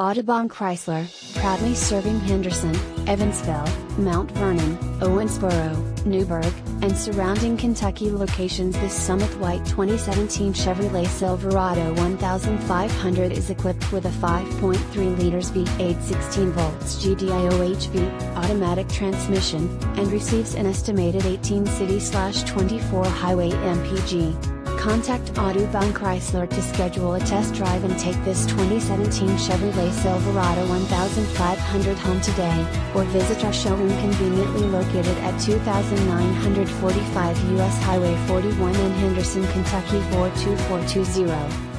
Audubon Chrysler, proudly serving Henderson, Evansville, Mount Vernon, Owensboro, Newburgh, and surrounding Kentucky locations. This Summit White 2017 Chevrolet Silverado 1500 is equipped with a 5.3 liters V8 16 volts GDI OHV automatic transmission, and receives an estimated 18 city/24 highway mpg. Contact Audubon Chrysler to schedule a test drive and take this 2017 Chevrolet Silverado 1500 home today, or visit our showroom conveniently located at 2945 US Highway 41 in Henderson, Kentucky 42420.